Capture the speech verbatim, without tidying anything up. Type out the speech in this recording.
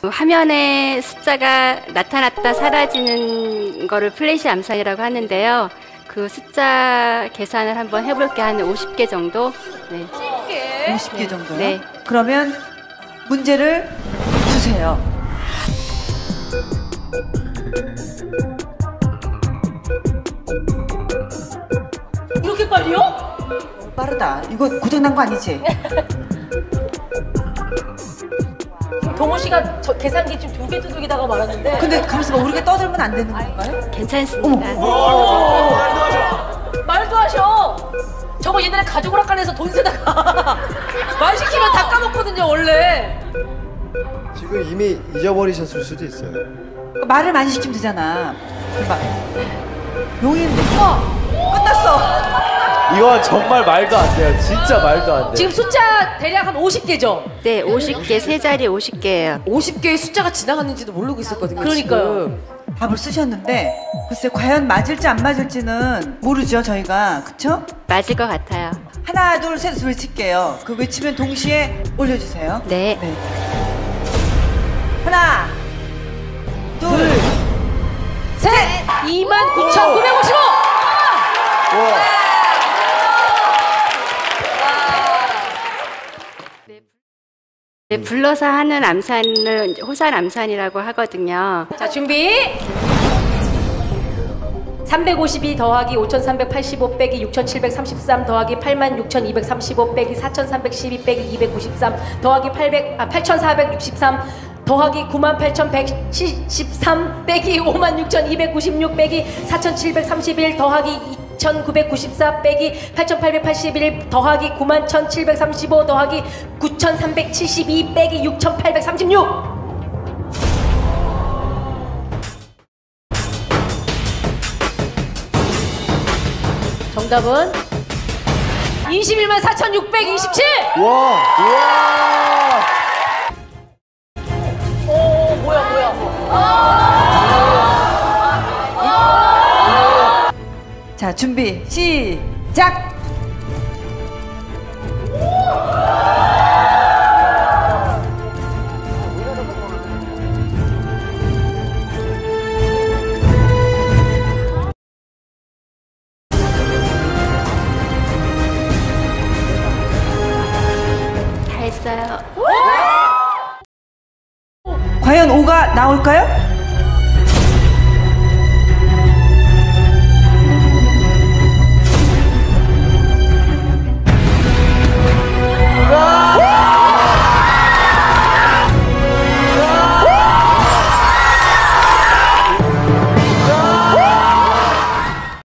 화면에 숫자가 나타났다 사라지는 거를 플래시 암산이라고 하는데요. 그 숫자 계산을 한번 해볼게. 한 오십 개 정도. 네. 오십 개 정도요? 네. 그러면 문제를 주세요. 이렇게 빨리요? 빠르다. 이거 고장난 거 아니지? 동호 씨가 저 계산기 지금 두 개 두들기다가 말았는데. 근데 가만있어 봐. 우리가 떠들면 안 되는 건가요? 괜찮습니다. 말도 하셔. 저거 옛날에 가족 오락관에서 돈 쓰다가 말 시키면 다 까먹거든요 원래. 지금 이미 잊어버리셨을 수도 있어요. 말을 많이 시키면 되잖아. 막 용인 어! 끝났어. 이거 정말 말도 안 돼요. 진짜 말도 안 돼요. 지금 숫자 대략 한 오십 개죠? 네, 오십 개, 세 자리 오십 개예요. 오십 개의 숫자가 지나갔는지도 모르고 있었거든요. 그러니까요. 지금. 답을 쓰셨는데 글쎄 과연 맞을지 안 맞을지는 모르죠 저희가. 그쵸? 맞을 것 같아요. 하나 둘 셋 외칠게요. 그 외치면 동시에 올려주세요. 네. 네. 하나 둘 셋! 이만 구천구백오십오! 네, 불러서 하는 암산은 호산 암산이라고 하거든요. 자, 준비! 삼백오십이 더하기 오천삼백팔십오 빼기 육천칠백삼십삼 더하기 팔만 육천이백삼십오 빼기 사천삼백십이 빼기 이백구십삼 더하기 팔백, 아, 팔천사백육십삼 더하기 구만 팔천백칠십삼 빼기 오만 육천이백구십육 빼기 사천칠백삼십일 더하기 이천구백구십사 빼기 팔천팔백팔십일 더하기 구만 천칠백삼십오 더하기 구천삼백칠십이 빼기 육천팔백삼십육. 정답은 이십일만 사천육백이십칠! 와! 와! 오, 뭐야, 뭐야. 자 준비 시작. 다 했어요. 과연 오가 나올까요?